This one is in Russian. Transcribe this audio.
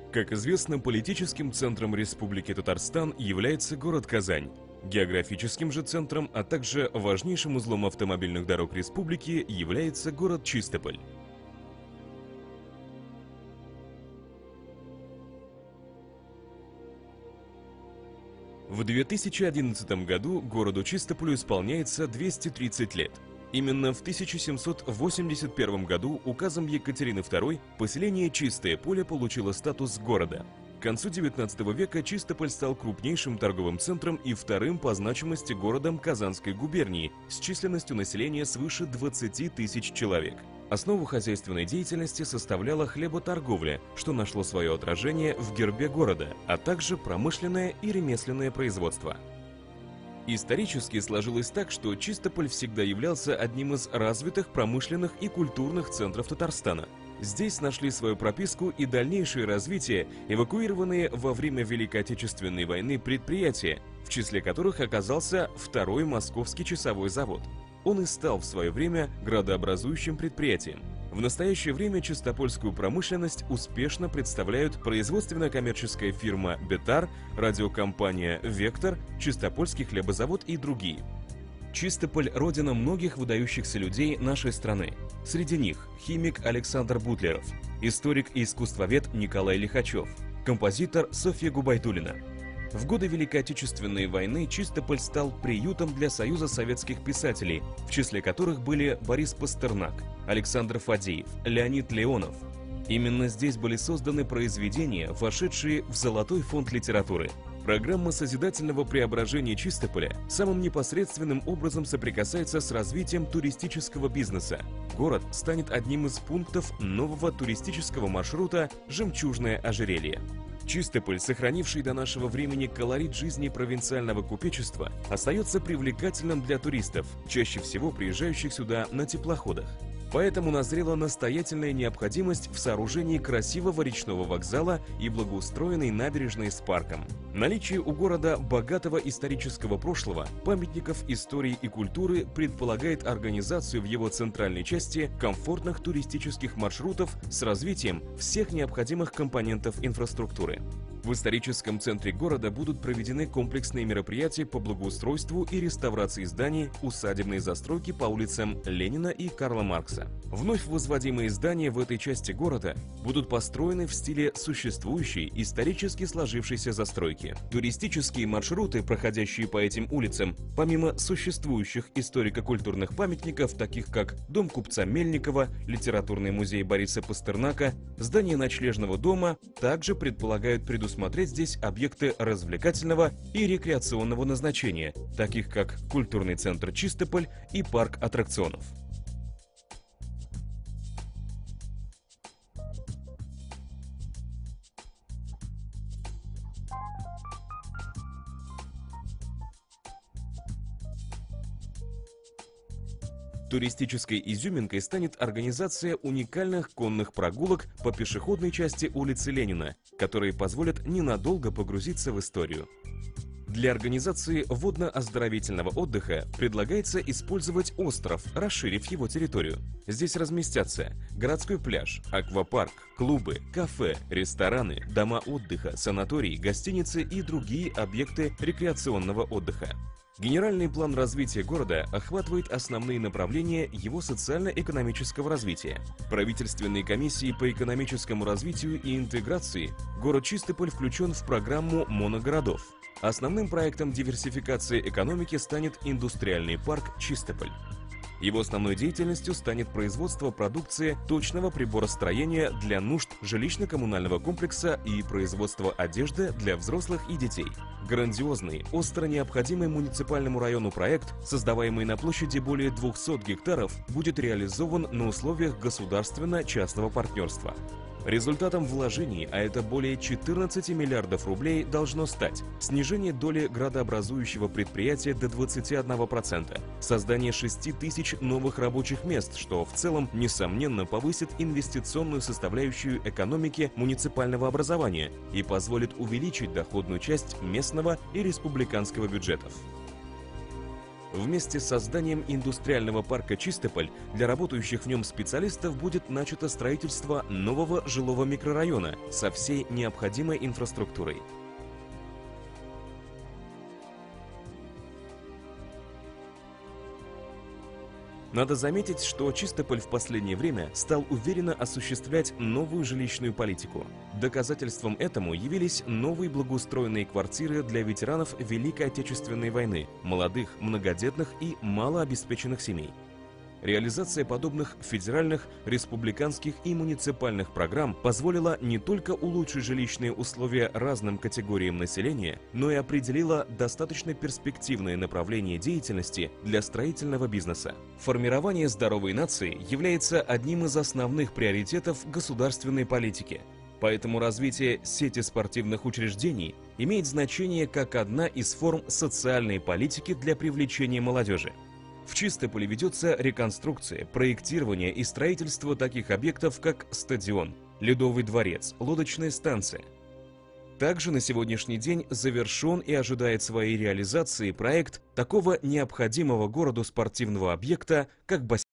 Как известно, политическим центром Республики Татарстан является город Казань. Географическим же центром, а также важнейшим узлом автомобильных дорог республики является город Чистополь. В 2011 году городу Чистополю исполняется 230 лет. Именно в 1781 году указом Екатерины II поселение Чистое Поле получило статус города. К концу XIX века Чистополь стал крупнейшим торговым центром и вторым по значимости городом Казанской губернии с численностью населения свыше 20 тысяч человек. Основу хозяйственной деятельности составляла хлеботорговля, что нашло свое отражение в гербе города, а также промышленное и ремесленное производство. Исторически сложилось так, что Чистополь всегда являлся одним из развитых промышленных и культурных центров Татарстана. Здесь нашли свою прописку и дальнейшее развитие эвакуированные во время Великой Отечественной войны предприятия, в числе которых оказался второй Московский часовой завод. Он и стал в свое время градообразующим предприятием. В настоящее время чистопольскую промышленность успешно представляют производственно-коммерческая фирма «Бетар», радиокомпания «Вектор», Чистопольский хлебозавод и другие. Чистополь – родина многих выдающихся людей нашей страны. Среди них химик Александр Бутлеров, историк и искусствовед Николай Лихачев, композитор Софья Губайдуллина. В годы Великой Отечественной войны Чистополь стал приютом для Союза советских писателей, в числе которых были Борис Пастернак, Александр Фадеев, Леонид Леонов. Именно здесь были созданы произведения, вошедшие в Золотой фонд литературы. Программа созидательного преображения Чистополя самым непосредственным образом соприкасается с развитием туристического бизнеса. Город станет одним из пунктов нового туристического маршрута «Жемчужное ожерелье». Чистополь, сохранивший до нашего времени колорит жизни провинциального купечества, остается привлекательным для туристов, чаще всего приезжающих сюда на теплоходах. Поэтому назрела настоятельная необходимость в сооружении красивого речного вокзала и благоустроенной набережной с парком. Наличие у города богатого исторического прошлого, памятников истории и культуры предполагает организацию в его центральной части комфортных туристических маршрутов с развитием всех необходимых компонентов инфраструктуры. В историческом центре города будут проведены комплексные мероприятия по благоустройству и реставрации зданий усадебной застройки по улицам Ленина и Карла Маркса. Вновь возводимые здания в этой части города будут построены в стиле существующей, исторически сложившейся застройки. Туристические маршруты, проходящие по этим улицам, помимо существующих историко-культурных памятников, таких как Дом купца Мельникова, Литературный музей Бориса Пастернака, здание ночлежного дома, также предполагают предусмотреть здесь объекты развлекательного и рекреационного назначения, таких как культурный центр Чистополь и парк аттракционов. Туристической изюминкой станет организация уникальных конных прогулок по пешеходной части улицы Ленина, которые позволят ненадолго погрузиться в историю. Для организации водно-оздоровительного отдыха предлагается использовать остров, расширив его территорию. Здесь разместятся городской пляж, аквапарк, клубы, кафе, рестораны, дома отдыха, санатории, гостиницы и другие объекты рекреационного отдыха. Генеральный план развития города охватывает основные направления его социально-экономического развития. Правительственной комиссией по экономическому развитию и интеграции город Чистополь включен в программу моногородов. Основным проектом диверсификации экономики станет индустриальный парк Чистополь. Его основной деятельностью станет производство продукции точного приборостроения для нужд жилищно-коммунального комплекса и производство одежды для взрослых и детей. Грандиозный, остро необходимый муниципальному району проект, создаваемый на площади более 200 гектаров, будет реализован на условиях государственно-частного партнерства. Результатом вложений, а это более 14 миллиардов рублей, должно стать снижение доли градообразующего предприятия до 21%, создание 6 тысяч новых рабочих мест, что в целом, несомненно, повысит инвестиционную составляющую экономики муниципального образования и позволит увеличить доходную часть местного и республиканского бюджетов. Вместе с созданием индустриального парка «Чистополь» для работающих в нем специалистов будет начато строительство нового жилого микрорайона со всей необходимой инфраструктурой. Надо заметить, что Чистополь в последнее время стал уверенно осуществлять новую жилищную политику. Доказательством этому явились новые благоустроенные квартиры для ветеранов Великой Отечественной войны, молодых, многодетных и малообеспеченных семей. Реализация подобных федеральных, республиканских и муниципальных программ позволила не только улучшить жилищные условия разным категориям населения, но и определила достаточно перспективное направление деятельности для строительного бизнеса. Формирование здоровой нации является одним из основных приоритетов государственной политики. Поэтому развитие сети спортивных учреждений имеет значение как одна из форм социальной политики для привлечения молодежи. В Чистополе ведется реконструкция, проектирование и строительство таких объектов, как стадион, Ледовый дворец, лодочная станция. Также на сегодняшний день завершен и ожидает своей реализации проект такого необходимого городу спортивного объекта, как бассейн.